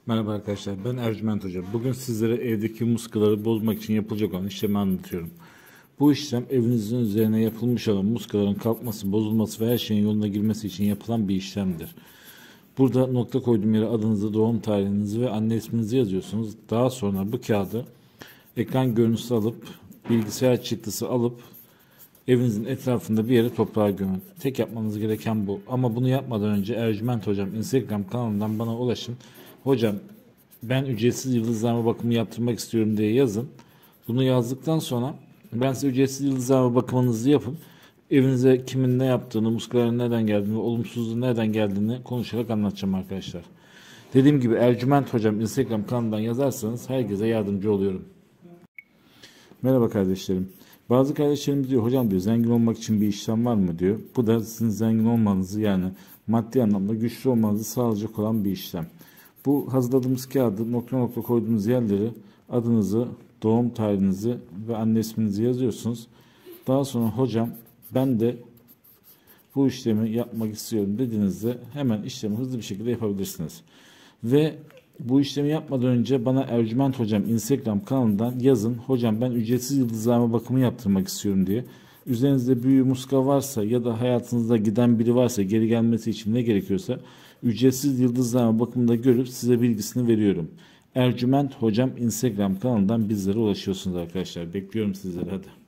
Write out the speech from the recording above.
Merhaba arkadaşlar, ben Ercüment Hoca. Bugün sizlere evdeki muskaları bozmak için yapılacak olan işlemi anlatıyorum. Bu işlem evinizin üzerine yapılmış olan muskaların kalkması, bozulması ve her şeyin yoluna girmesi için yapılan bir işlemdir. Burada nokta koyduğum yere adınızı, doğum tarihinizi ve anne isminizi yazıyorsunuz. Daha sonra bu kağıdı ekran görüntüsü alıp, bilgisayar çıktısı alıp evinizin etrafında bir yere toprağa gömün. Tek yapmanız gereken bu. Ama bunu yapmadan önce Ercüment Hocam Instagram kanalından bana ulaşın. Hocam ben ücretsiz yıldızlama bakımı yaptırmak istiyorum diye yazın. Bunu yazdıktan sonra ben size ücretsiz yıldızlama bakımınızı yapın. Evinize kimin ne yaptığını, muskaların nereden geldiğini, olumsuzluğun nereden geldiğini konuşarak anlatacağım arkadaşlar. Dediğim gibi Ercüment Hocam Instagram kanalından yazarsanız herkese yardımcı oluyorum. Merhaba kardeşlerim. Bazı kardeşlerimiz diyor hocam diyor zengin olmak için bir işlem var mı diyor. Bu da sizin zengin olmanızı yani maddi anlamda güçlü olmanızı sağlayacak olan bir işlem. Bu hazırladığımız kağıdı nokta nokta koyduğunuz yerleri adınızı, doğum tarihinizi ve anne isminizi yazıyorsunuz. Daha sonra hocam ben de bu işlemi yapmak istiyorum dediğinizde hemen işlemi hızlı bir şekilde yapabilirsiniz. Ve bu işlemi yapmadan önce bana Ercüment Hocam Instagram kanalından yazın. Hocam ben ücretsiz yıldızlama bakımı yaptırmak istiyorum diye. Üzerinizde büyü muska varsa ya da hayatınızda giden biri varsa geri gelmesi için ne gerekiyorsa ücretsiz yıldızlama bakımında görüp size bilgisini veriyorum. Ercüment Hocam Instagram kanalından bizlere ulaşıyorsunuz arkadaşlar. Bekliyorum sizleri hadi.